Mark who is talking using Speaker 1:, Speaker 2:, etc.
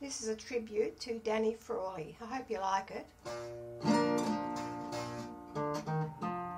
Speaker 1: This is a tribute to Danny Frawley. I hope you like it.